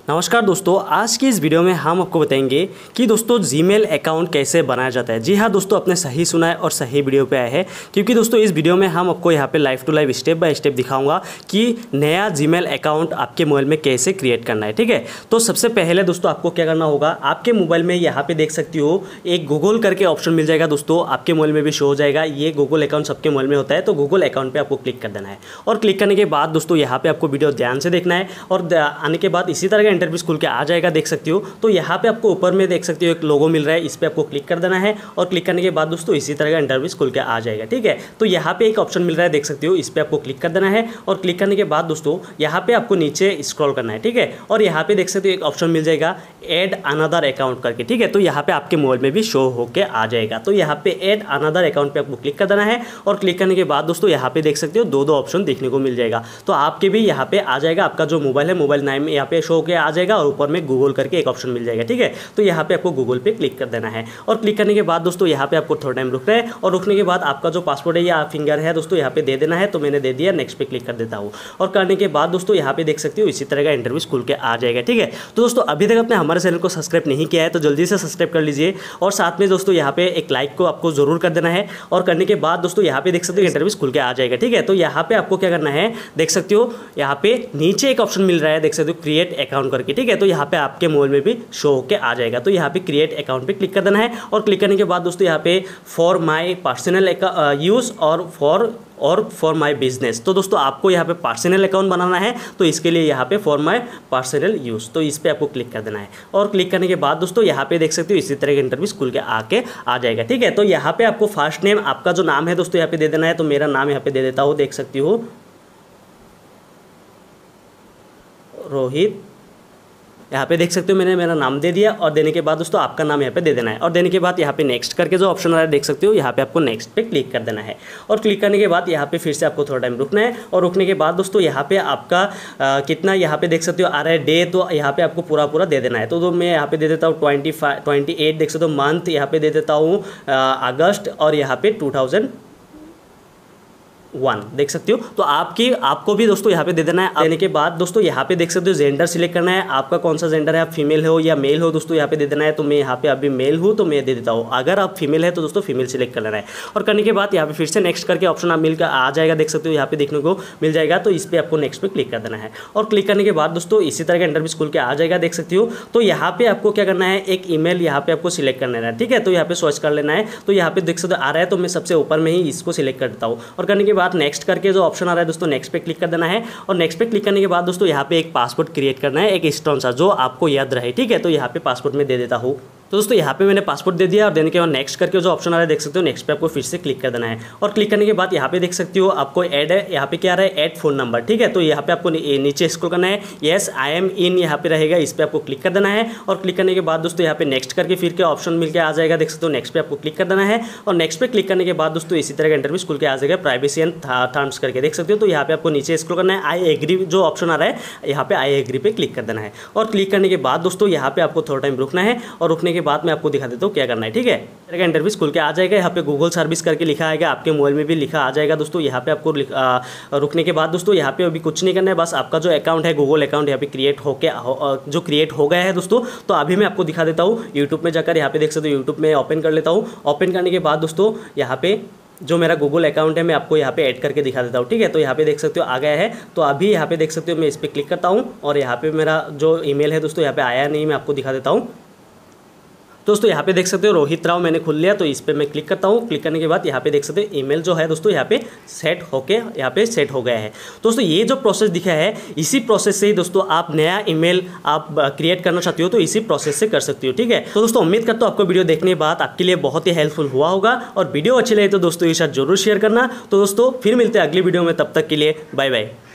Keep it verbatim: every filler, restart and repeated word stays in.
नमस्कार दोस्तों, आज की इस वीडियो में हम आपको बताएंगे कि दोस्तों जीमेल अकाउंट कैसे बनाया जाता है। जी हाँ दोस्तों, आपने सही सुना है और सही वीडियो पे आए हैं, क्योंकि दोस्तों इस वीडियो में हम आपको यहाँ पे live to live step by step दिखाऊंगा कि नया जीमेल अकाउंट आपके मोबाइल में कैसे क्रिएट करना है। ठीक है, तो सबसे पहले दोस्तों आपको क्या करना होगा, आपके मोबाइल में यहाँ पे देख सकती हो एक गूगल करके ऑप्शन मिल जाएगा। दोस्तों आपके मोबाइल में भी शो हो जाएगा, ये गूगल अकाउंट सबके मोबाइल में होता है। तो गूगल अकाउंट पर आपको क्लिक कर देना है और क्लिक करने के बाद दोस्तों यहाँ पे आपको वीडियो ध्यान से देखना है और आने के बाद इसी तरह का इंटरव्यू खुल के आ जाएगा, देख सकती हो। तो यहाँ पे आपको ऊपर में देख सकती हो एक लोगो मिल रहा है, इस पे आपको क्लिक कर देना है और क्लिक करने के बाद दोस्तों इसी तरह का इंटरव्यू खुल के आ जाएगा। ठीक है, तो यहाँ पे एक ऑप्शन मिल रहा है, देख सकती हो, इस पे आपको क्लिक कर देना है और क्लिक करने के बाद दोस्तों यहाँ पे आपको नीचे स्क्रॉल करना है। ठीक है, और यहाँ पे देख सकते हो एक ऑप्शन मिल जाएगा एड अनदर अकाउंट करके। ठीक है, तो यहाँ पे आपके मोबाइल में भी शो होके आ जाएगा। तो यहाँ पे एड अनदर अकाउंट पे आपको क्लिक कर देना है और क्लिक करने के बाद दोस्तों यहाँ पे देख सकते हो दो दो ऑप्शन देखने को मिल जाएगा। तो आपके भी यहाँ पे आ जाएगा, आपका जो मोबाइल है मोबाइल नाम यहाँ पे शो होके आ जाएगा और ऊपर में गूगल करके एक ऑप्शन मिल जाएगा। ठीक है, तो यहाँ पे आपको गूगल पे क्लिक कर देना है और क्लिक करने के बाद दोस्तों यहाँ पे आपको थोड़ा टाइम रुकना है और रुकने के बाद आपका जो पासवर्ड है या फिंगर है दोस्तों यहाँ पे दे देना है। तो मैंने दे दिया, नेक्स्ट पे क्लिक कर देता हूँ और करने के बाद दोस्तों यहाँ पे देख सकते हो इसी तरह का इंटरव्यू खुल के आ जाएगा। ठीक है, तो दोस्तों अभी तक आपने हमारे चैनल को सब्सक्राइब नहीं किया है तो जल्दी से सब्सक्राइब कर लीजिए और साथ में दोस्तों यहाँ पे एक लाइक को आपको जरूर कर देना है और करने के बाद दोस्तों यहाँ पे देख सकते हो इंटरव्यू खुल के आ जाएगा। ठीक है, तो यहाँ पे आपको क्या करना है, देख सकते हो यहाँ पे नीचे एक ऑप्शन मिल रहा है, देख सकते हो क्रिएट अकाउंट करके। ठीक है, तो यहाँ पे आपके मोबाइल में भी शो होके आ जाएगा। तो यहाँ पे क्रिएट अकाउंट पे क्लिक कर देना है और क्लिक करने के बाद दोस्तों यहाँ पे फॉर माय पर्सनल यूज और फॉर और फॉर माय बिजनेस। तो दोस्तों आपको यहाँ पे पर्सनल अकाउंट बनाना है, तो इसके लिए यहाँ पे फॉर माय पर्सनल यूज, तो इस पे आपको क्लिक कर देना है और क्लिक करने के बाद दोस्तों यहाँ पे देख सकते हो इसी तरह के इंटरव्यू खुल के आके आ जाएगा। ठीक है, तो यहाँ पे आपको फर्स्ट नेम आपका जो नाम है दोस्तों यहाँ पे दे देना है। तो मेरा नाम यहाँ पे दे देता हूँ, देख सकती हो रोहित। यहाँ पे देख सकते हो मैंने मेरा नाम दे दिया और देने के बाद दोस्तों आपका नाम यहाँ पे दे देना है और देने के बाद यहाँ पे नेक्स्ट करके जो ऑप्शन आ रहा है देख सकते हो, यहाँ पे आपको नेक्स्ट पे क्लिक कर देना है और क्लिक करने के बाद यहाँ पे फिर से आपको थोड़ा टाइम रुकना है और रुकने के बाद दोस्तों यहाँ पे आपका आ, कितना यहाँ पे देख सकते हो आ रहा है डे, तो यहाँ पे आपको पूरा पूरा दे देना है। तो, तो मैं यहाँ पे दे देता हूँ ट्वेंटी फाइव ट्वेंटी एट देख सकते हो, मंथ यहाँ पे दे देता हूँ अगस्त और यहाँ पे टू थाउजेंड वन देख सकते हो। तो आपकी आपको भी दोस्तों यहाँ पे दे देना है। देने के बाद दोस्तों यहाँ पे देख सकते हो जेंडर सिलेक्ट करना है, आपका कौन सा जेंडर है, आप फीमेल हो या मेल हो दोस्तों यहाँ पे दे देना है। तो मैं यहाँ पे अभी मेल हूँ तो मैं दे देता हूँ, अगर आप फीमेल है तो दोस्तों फीमेल सिलेक्ट कर लेना है और करने के बाद यहाँ पे फिर से नेक्स्ट करके ऑप्शन आप मिलकर आ जाएगा, देख सकते हो यहाँ पे देखने को मिल जाएगा। तो इस पर आपको नेक्स्ट पे क्लिक कर देना है और क्लिक करने के बाद दोस्तों इसी तरह का इंटरव्यू खुल के आ जाएगा, देख सकती हो। तो यहाँ पे आपको क्या करना है, एक ईमेल यहाँ पे आपको सिलेक्ट कर लेना है। ठीक है, तो यहाँ पे सर्च कर लेना है। तो यहाँ पे देख सकते हो आ रहा है, तो मैं सबसे ऊपर में ही इसको सिलेक्ट करता हूँ और करने के बाद नेक्स्ट करके ऑप्शन आ रहा है दोस्तों नेक्स्ट पे क्लिक कर देना है और नेक्स्ट पे क्लिक करने के बाद दोस्तों यहाँ पे एक पासवर्ड क्रिएट करना है, एक स्ट्रॉन्ग सा जो आपको याद रहे। ठीक है, तो यहाँ पे पासवर्ड में दे देता हूँ। तो दोस्तों यहाँ पे मैंने पासपोर्ट दे दिया और देने के बाद नेक्स्ट करके जो ऑप्शन आ रहा है देख सकते हो, नेक्स्ट पे आपको फिर से क्लिक कर देना है और क्लिक करने के बाद यहाँ पे देख सकते हो आपको ऐड है, यहाँ पे क्या आ रहा है, ऐड फोन नंबर। ठीक है, तो यहाँ पे आपको नीचे स्क्रॉल करना है, येस आई एम इन यहाँ पे रहेगा, इस पे आपको क्लिक कर देना है और क्लिक करने के बाद दोस्तों यहाँ पे नेक्स्ट करके फिर के ऑप्शन मिल के आ जाएगा, देख सकते हो नेक्स्ट पे आपको क्लिक कर देना है और नेक्स्ट पे क्लिक करने के बाद दोस्तों इसी तरह का इंटरव्यू खुल के आ जाएगा, प्राइवेसी एंड टर्म्स करके देख सकते हो। तो यहाँ पे आपको नीचे स्क्रॉल करना है, आई एग्री जो ऑप्शन आ रहा है यहाँ पे आई एग्री पे क्लिक कर देना है और क्लिक करने के बाद दोस्तों यहाँ पे आपको थोड़ा टाइम रुकना है और रुकने के बाद मैं आपको दिखा देता हूँ क्या करना है। ठीक है, मेरा इंटरव्यू खुल के आ जाएगा, यहाँ पे गूगल सर्विस करके लिखा आएगा, आपके मोबाइल में भी लिखा आ जाएगा दोस्तों। यहाँ पे आपको रुकने के बाद दोस्तों यहाँ पे अभी कुछ नहीं करना है, बस आपका जो अकाउंट है गूगल अकाउंट यहाँ पे क्रिएट होके हो, जो क्रिएट हो गया है दोस्तों। तो अभी मैं आपको दिखा देता हूँ, यूट्यूब में जाकर यहाँ पे देख सकते हो, यूट्यूब में ओपन कर लेता हूँ। ओपन करने के बाद दोस्तों यहाँ पे जो मेरा गूगल अकाउंट है मैं आपको यहाँ पे ऐड करके दिखा देता हूँ। ठीक है, तो यहाँ पे देख सकते हो आ गया है। तो अभी यहाँ पे देख सकते हो मैं इस पर क्लिक करता हूँ और यहाँ पे मेरा जो ईमेल है दोस्तों यहाँ पे आया नहीं, मैं आपको दिखा देता हूँ। दोस्तों यहाँ पे देख सकते हो रोहित राव मैंने खुल लिया, तो इस पर मैं क्लिक करता हूँ। क्लिक करने के बाद यहाँ पे देख सकते हो ईमेल जो है दोस्तों यहाँ पे सेट होके यहाँ पे सेट हो गया है। दोस्तों ये जो प्रोसेस दिखा है, इसी प्रोसेस से ही दोस्तों आप नया ईमेल आप क्रिएट करना चाहते हो तो इसी प्रोसेस से कर सकते हो। ठीक है, तो दोस्तों उम्मीद करता हूँ आपको वीडियो देखने के बाद आपके लिए बहुत ही हेल्पफुल हुआ होगा और वीडियो अच्छी लगे तो दोस्तों के साथ जरूर शेयर करना। तो दोस्तों फिर मिलते हैं अगली वीडियो में, तब तक के लिए बाय बाय।